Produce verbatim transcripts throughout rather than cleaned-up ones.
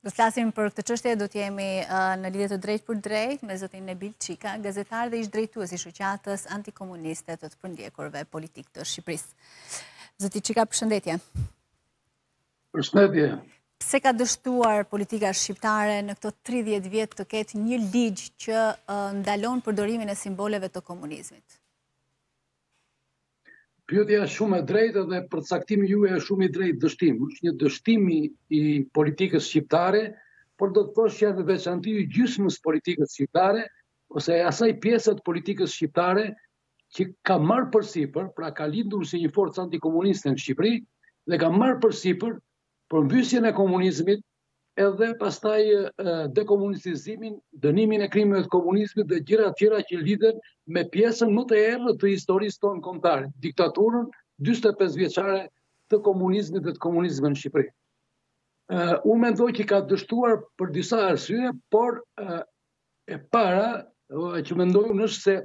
Do të flasim për këtë çështje, do të jemi uh, në lidhje të drejtë për drejtë me zotin Nebil Çika, gazetar dhe ish drejtues i shoqatës antikomuniste të të përndjekurve politik të Shqipërisë. Zoti Çika, përshëndetje. Përshëndetje. Pse ka dështuar politika shqiptare në këto tridhjetë vjet të ketë një ligj që uh, ndalon përdorimin e simboleve të komunizmit? Pyetja është shumë e drejtë dhe përcaktimi juaj është shumë i drejtë dështim. Është një dështim i politikës shqiptare, por do të thosh që në veçantë i gjysmës politikës shqiptare ose asaj pjesë të politikës shqiptare që ka marrë përsipër, pra ka lindur si një forcë antikomuniste në Shqipëri dhe ka marrë përsipër përmbysjen e komunizmit edhe pastaj dekomunistizimin, dënimin e krimeve të komunizmit dhe gjëra të tjera që lidhen me pjesën më të errët të historisë tonë kombëtare, diktaturën dyzet e pesë vjeçare të komunizmit dhe të komunizmit në Shqipëri. Uh, unë mendoj që ka dështuar për disa arsye, por uh, e para uh, që mendoj unë është se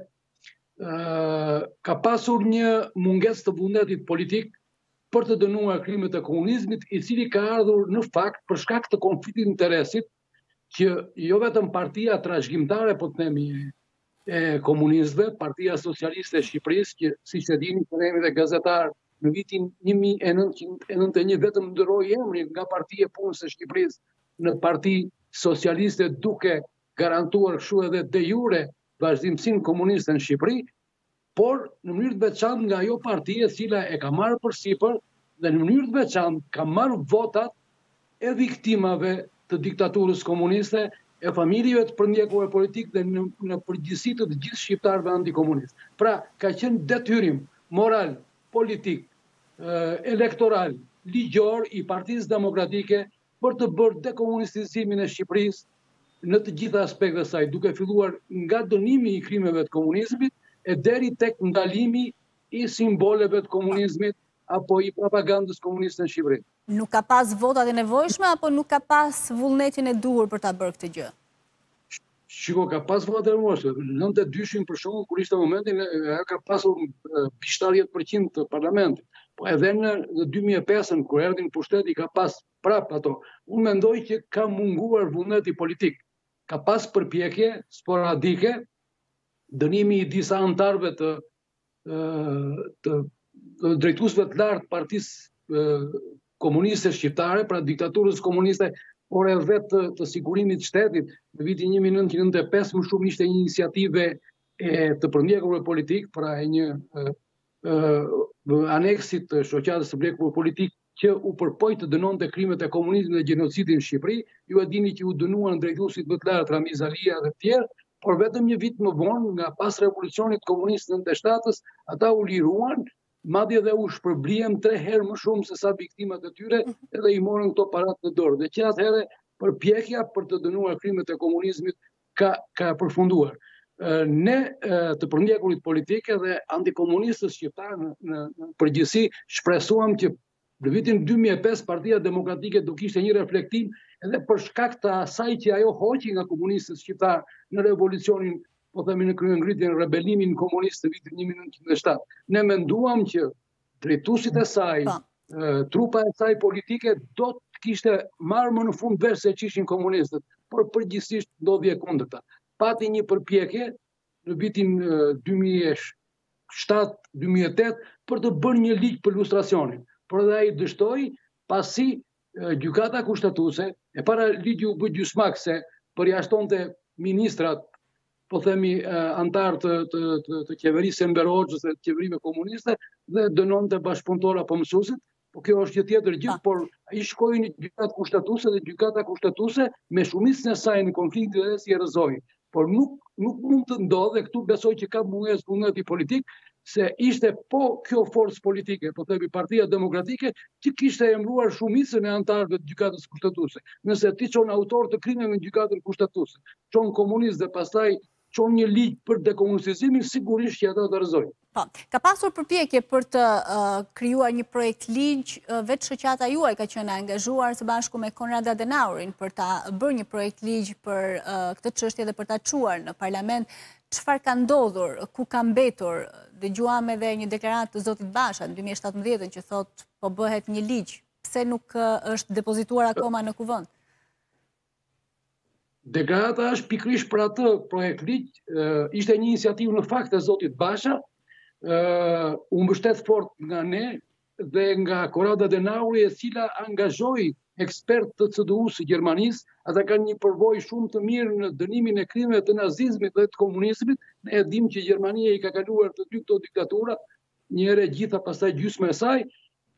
uh, ka pasur një mungesë të vullnetit politik për të dënuar krimet e komunizmit, i cili ka ardhur në fakt për shkak të konfliktit interesit që jo vetëm partia trashëgimtare, po të themi, e komunistëve, Partia Socialiste e Shqipërisë, që siç e dini, kemi dhe gazetar në vitin një mijë e nëntëqind e nëntëdhjetë e një vetëm ndroi emrin nga Partia e Punës së Shqipërisë në Parti Socialiste, duke garantuar kështu edhe de jure vazhdimsinë komuniste në Shqipëri, por në mënyrë të veçantë nga ajo parti e cila e ka marrë përsipër dhe në mënyrë të veçantë ka marrë votat e viktimave të diktaturës komuniste, e familjeve të përndjekurve politik dhe në, në përgjithësi të të gjithë shqiptarëve antikomunistë. Pra, ka qenë detyrim moral, politik, elektoral, ligjor i Partisë Demokratike për të bërë dekomunistizimin e Shqipërisë në të gjitha aspektet e saj, duke filluar nga dënimi i krimeve të komunizmit e deri tek ndalimi i simboleve të komunizmit apo i propagandës komuniste në Shqipëri. Nuk ka pas votat e nevojshme apo nuk ka pas vullnetin e duhur për ta bërë këtë gjë? Shiko, ka pas votat e nevojshme. nëntëdhjetë e dyshin për shkakun kur ishte momentin ajo ka pasur shtatëdhjetë përqind të parlamentit. Po edhe në dy mijë e pesën kur erdhi në pushtet i ka pas prap ato. Unë mendoj që ka munguar vullneti politik. Ka pas përpjekje sporadike, dënimi i disa antarëve të, të, të drejtuesve të lartë Partisë Komuniste Shqiptare, pra diktaturës komuniste, por edhe të, të sigurimit të shtetit. Në vitin një mijë e nëntëqind e nëntëdhjetë e pesë më shumë ishte një iniciative e të përndjekurve politik, pra e një e, e, aneksit të shoqatës së përndjekurve politik që u përpoj të dënonte krimet e komunizmit dhe gjenocidin në Shqipëri. Ju e dini që u dënuan drejtuesit më të lartë Ramiz Alia dhe të tjerë, por vetëm një vit më vonë, nga pas revolucionit komunist në nëntëdhjetë e shtatës, ata u liruan, madje dhe u shpërblihen tre herë më shumë se sa viktimat e tyre, edhe i morën këto parat në dorë. Dhe që atëherë përpjekja për të dënuar krimet e komunizmit ka, ka përfunduar. Ne të përndjekurit politike dhe antikomunistës shqiptarë në, në, në përgjithësi shpresuam që në vitin dy mijë e pesë Partia Demokratike do kishte një reflektim edhe për shkak të asaj që ajo hoqi nga komunistët shqiptarë në revolucionin, po themi në kryengritjen, rebelimin komunist të vitit një mijë e nëntëqind e shtatë. Ne menduam që drejtuesit e saj, trupa e saj politike do të kishte marrë më në fund vesh se që ishin komunistët, por përgjithsisht ndodhi e kundërta. Pati një përpjekje në vitin dy mijë e shtatë dy mijë e tetë për të bërë një ligj për lustracionin. Por edhe ai dështoi pasi gjykata kushtetuese, e para ligji u bë gjysmak se përjashtonte ministrat, po themi antar të, të, të, të qeverisë Enver Hoxhës dhe të qeverive komuniste dhe dënonte bashkëpunëtor apo mësuesit, po kjo është një tjetër gjë, por ai shkoi në gjykatë kushtetuese dhe gjykata kushtetuese me shumicën e saj në konflikt dhe si e rrëzoi. Por nuk, nuk mund të ndodhe, këtu besoj që ka mungesë vullneti politik, se ishte po kjo forcë politike, po themi Partia Demokratike, që kishte emëruar shumicën e antarëve të gjykatës kushtetuese. Nëse ti çon autor të krimeve në gjykatën kushtetuese, çon komunist dhe pastaj çon një ligj për dekomunistizimin, sigurisht që ata do rrëzojnë. Po, ka pasur përpjekje për të uh, krijuar një projekt ligj, uh, vetë shoqata juaj ka qenë angazhuar së bashku me Konrad Adenauerin për ta bërë një projekt ligj për uh, këtë çështje dhe për ta çuar në parlament. Çfarë ka ndodhur, ku ka mbetur? Dëgjuam edhe një deklaratë të zotit Basha në dy mijë e shtatëmbëdhjetë që thot po bëhet një ligj. Pse nuk uh, është depozituar akoma në kuvend? Deklarata është pikërisht për atë projekt ligj, ishte një iniciativë në fakt e zotit Basha, u mbështet fort nga ne dhe nga Konrad Adenaueri, e cila angazhoi ekspert të C D U së Gjermanisë, ata kanë një përvojë shumë të mirë në dënimin e krimeve të nazizmit dhe të komunizmit. Ne e dim që Gjermania i ka kaluar të dy këto diktatura, një herë gjitha, pastaj gjysmë e saj.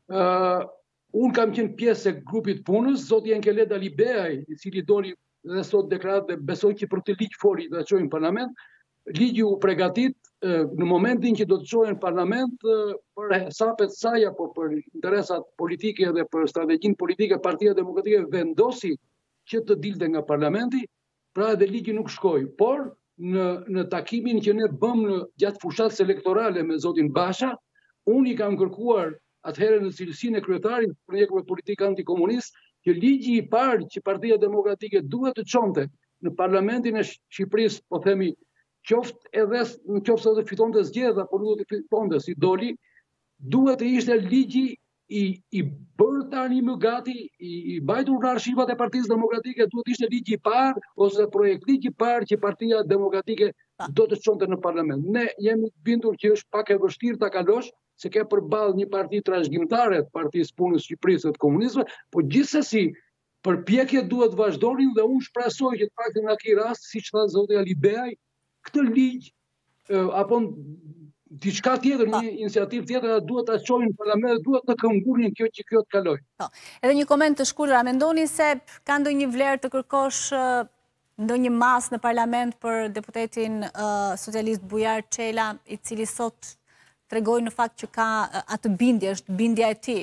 Unë kam qenë pjesë e grupit punës, zoti Enkeled Alibeaj, i cili doli dhe sot deklarat dhe besoj që për të ligj foli të çojnë në parlament. Ligji u pregatit në momentin që do të çojnë në parlament për hesapet saj apo për interesat politike dhe për strategjinë politike. Partia Demokratike vendosi që të dilte nga parlamenti, pra edhe ligji nuk shkoi. Por në në takimin që ne bëm në gjatë fushatës elektorale me zotin Basha, unë i kam kërkuar atëherë në cilësinë e kryetarit për një grup politik antikomunist, që ligji i parë që Partia Demokratike duhet të çonte në parlamentin e Shqipërisë, po themi, qoftë edhe në qoftë se fitonte zgjedhja, por nuk do të fitonte si doli, duhet të ishte ligji i i bërë tani më gati, i, i bajtur në arshivat e Partisë Demokratike, duhet të ishte ligji i parë ose projekt ligji i parë që Partia Demokratike do të çonte në parlament. Ne jemi bindur që është pak e vështirë ta kalosh, se ke përballë një parti trashëgimtare të Partisë Punës së Shqipërisë dhe të Komunizmit, por gjithsesi përpjekjet duhet vazhdonin dhe unë shpresoj që të paktën në këtë rast, siç tha zoti Alibeaj, këtë ligj apo diçka tjetër, një iniciativë tjetër duhet ta çojnë në parlament, duhet të këmbgurin kjo që kjo të kalojë. Po. Edhe një koment të shkurtër, a mendoni se ka ndonjë vlerë të kërkosh ndonjë mas në parlament për deputetin uh, socialist Bujar Çela, i cili sot tregoj në fakt që ka atë bindje, është bindja e tij?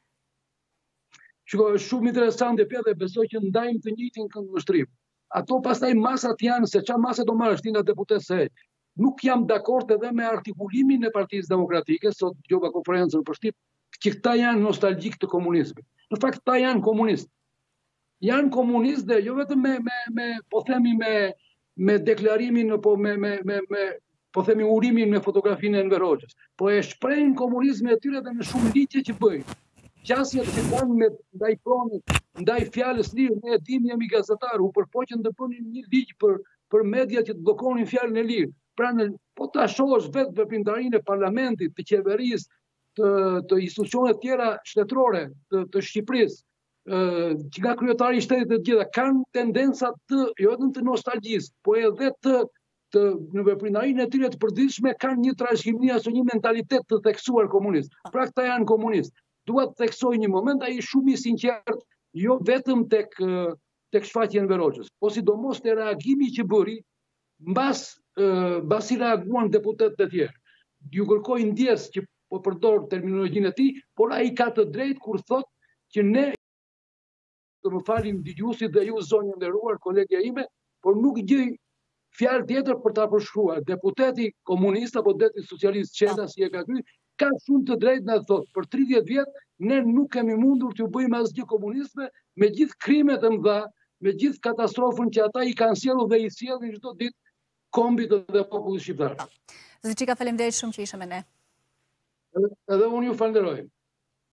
Shiko, është shumë interesante dhe besoj që ndajmë të njëjtin këndvështrim. Ato pastaj masat janë, se çfarë mase do marrësh ti nga deputet se nuk jam dakord edhe me artikulimin e Partisë Demokratike, sot dëgjova konferencën për shtip, që këta janë nostalgjik të komunizmit. Në fakt këta janë komunistë. Janë komunistë dhe jo vetëm me, me, me po themi me me deklarimin apo me me me, me po themi urimin me fotografinë e Enver Hoxhës, po e shprehin komunizmin e tyre dhe në shumë ligje që bëjnë. Qasjet që kanë me ndaj pronit, ndaj fjalës lirë, ne e dim, jemi gazetarë, u përpoqën të bënin një ligj për për media që të bllokonin fjalën e lirë. Pra në, po ta shohësh vetë veprimtarinë e parlamentit, të qeverisë, të, të institucioneve tjera shtetërore të, të Shqipërisë, që nga kryetari i shtetit të gjitha kanë tendenca të jo vetëm të nostalgjisë, po edhe të të në veprimtarinë e tyre të përditshme kanë një trashëgimi ose një mentalitet të theksuar komunist. Pra këta janë komunistë. Dua të theksoj një moment, ai shumë i sinqert, jo vetëm tek tek shfaqja e Enver Hoxhës, po sidomos te reagimi që bëri mbas mbas i reaguan deputetët e tjerë. Ju kërkoj ndjes që po përdor terminologjinë e tij, por ai ka të drejtë kur thotë që ne, të më falin dëgjuesit dhe ju zonjë nderuar, kolegja ime, por nuk gjej fjalë tjetër për ta përshkruar. Deputeti komunist apo deputeti socialist Çela, si e ka ky, ka shumë të drejtë na thotë, për tridhjetë vjet ne nuk kemi mundur t'ju bëjmë asgjë komunistëve, me gjithë krimet e mëdha, me gjithë katastrofën që ata i kanë sjellur dhe i sjellin çdo ditë kombit dhe popullit shqiptar. Zoti Çika, faleminderit shumë që ishe me ne. Edhe unë ju falenderoj.